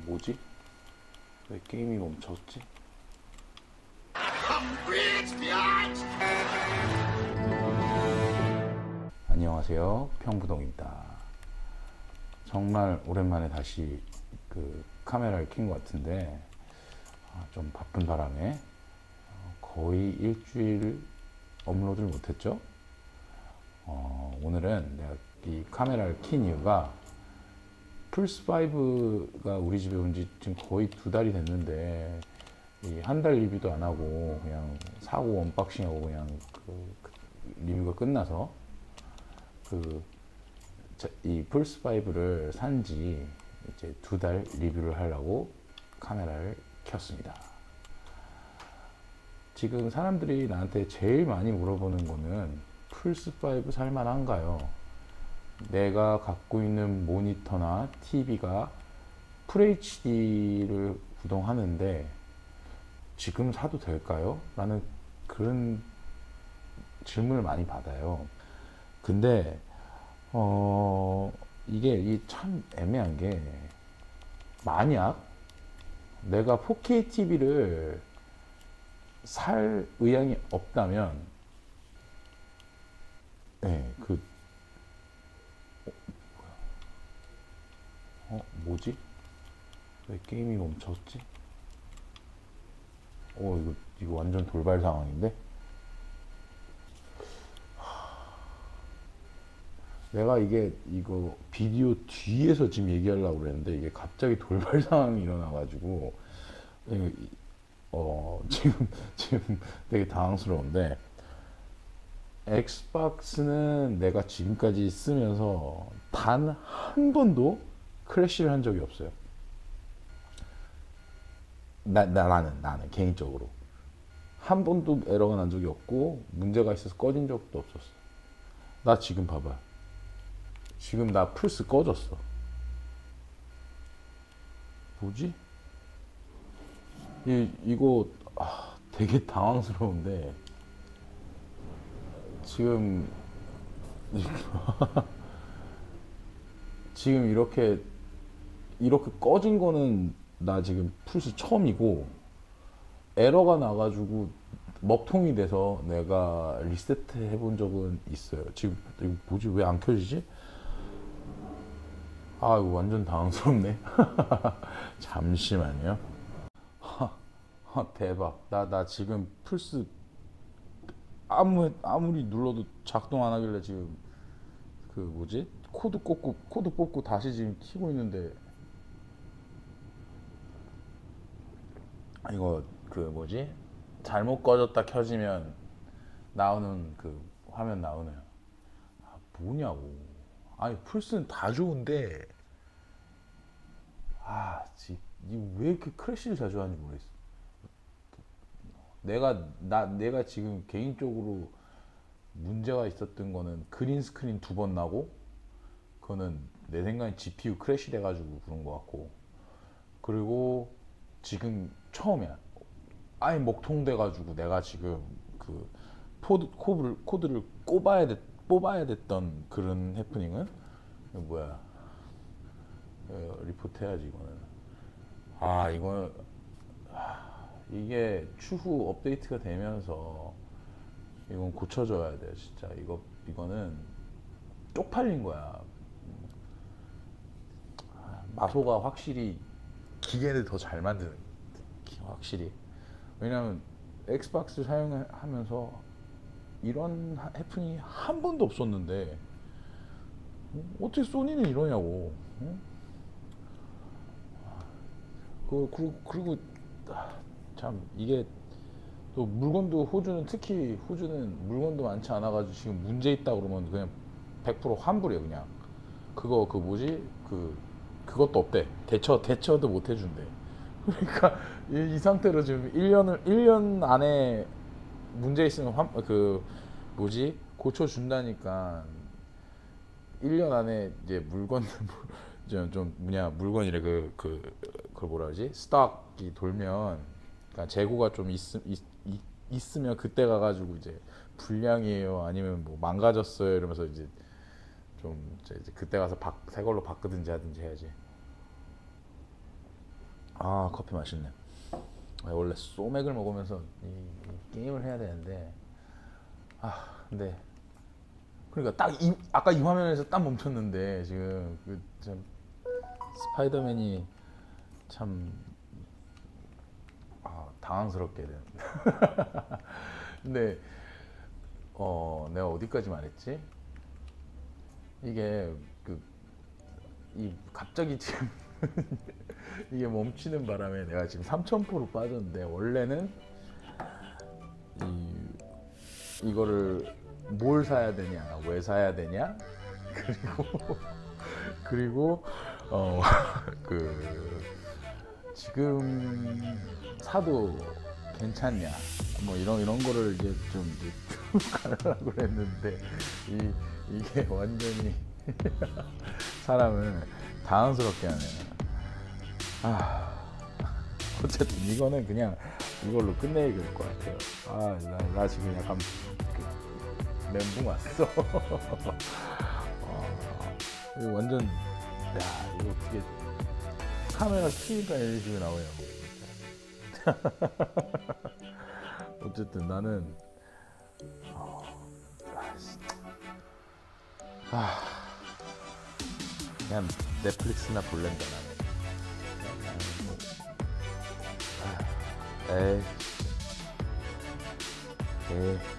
뭐지? 왜 게임이 멈췄지? 안녕하세요, 평부동입니다. 정말 오랜만에 다시 그 카메라를 킨 것 같은데 좀 바쁜 바람에 거의 일주일 업로드를 못했죠. 오늘은 내가 이 카메라를 킨 이유가 플스5가 우리 집에 온 지 지금 거의 2달이 됐는데 이 한 달 리뷰도 안 하고 그냥 사고 언박싱하고 그냥 그 리뷰가 끝나서 이 플스5를 산지 이제 2달 리뷰를 하려고 카메라를 켰습니다. 지금 사람들이 나한테 제일 많이 물어보는 거는 플스5 살만한가요? 내가 갖고 있는 모니터나 TV가 FHD를 구동하는데 지금 사도 될까요? 라는 그런 질문을 많이 받아요. 근데 이게 참 애매한 게, 만약 내가 4K TV를 살 의향이 없다면 뭐지? 왜 게임이 멈췄지? 이거 완전 돌발 상황인데? 내가 이거 비디오 뒤에서 지금 얘기하려고 그랬는데 이게 갑자기 돌발 상황이 일어나가지고 지금 되게 당황스러운데, 엑스박스는 내가 지금까지 쓰면서 단 한 번도 크래시를 한 적이 없어요. 나는 개인적으로 한 번도 에러가 난 적이 없고 문제가 있어서 꺼진 적도 없었어. 나 지금 봐봐, 지금 나 플스 꺼졌어. 뭐지? 이거 되게 당황스러운데, 지금 지금 이렇게 꺼진 거는 나 지금 플스 처음이고, 에러가 나가지고 먹통이 돼서 내가 리세트 해본 적은 있어요. 지금 이거 뭐지? 왜 안 켜지지? 이거 완전 당황스럽네. 잠시만요. 대박. 나 지금 플스 아무리 눌러도 작동 안 하길래 지금 코드 뽑고 다시 지금 키고 있는데, 이거 잘못 꺼졌다 켜지면 나오는 화면 나오네요. 뭐냐고. 플스는 다 좋은데 왜 이렇게 크래시를 자주 하는지 모르겠어. 내가 지금 개인적으로 문제가 있었던 거는 그린 스크린 2번 나고, 그거는 내 생각엔 GPU 크래시 돼가지고 그런 거 같고, 그리고 지금 처음이야. 먹통 돼가지고 내가 지금 코드를 뽑아야 됐던 그런 해프닝은 뭐야? 리포트 해야지 이거는. 이거는 이게 추후 업데이트가 되면서 이건 고쳐줘야 돼 진짜. 이거는 쪽팔린 거야. 마소가 확실히 기계를 더 잘 만드는, 확실히. 왜냐면 엑스박스 사용하면서 이런 해프닝이 한 번도 없었는데 어떻게 소니는 이러냐고. 그리고 참 이게 또 물건도, 특히 호주는 물건도 많지 않아가지고 지금 문제 있다 그러면 그냥 100% 환불이에요. 그냥 그것도 없대. 대처도 못 해준대. 그러니까 이 상태로 지금 1년 안에 문제 있으면 고쳐준다니까. 1년 안에 이제 물건이래. 그걸 뭐라 그러지? 스톡이 돌면, 그러니까 재고가 좀 있으면 그때 가가지고 이제 불량이에요, 아니면 뭐 망가졌어요 이러면서 이제 그때 가서 새 걸로 바꾸든지 하든지 해야지. 아 커피 맛있네. 원래 소맥을 먹으면서 이 게임을 해야 되는데 근데 그러니까 아까 이 화면에서 딱 멈췄는데 지금 참 스파이더맨이 참 당황스럽게 된. 근데 내가 어디까지 말했지? 이게 갑자기 지금 이게 멈추는 바람에 내가 지금 3,000%로 빠졌는데 원래는 이거를 뭘 사야 되냐, 왜 사야 되냐, 그리고 지금 사도 괜찮냐, 뭐 이런 거를 이제 좀 가려고 했는데 이게 완전히 사람을 당황스럽게 하네요. 어쨌든 이거는 그냥 이걸로 끝내야 될 것 같아요. 나 지금 약간 멘붕 왔어. 이거 완전 이거 어떻게 카메라 키니까 이런 식으로 나오냐고. 어쨌든 나는 그냥 넷플릭스나 볼랜다 나는. 에이.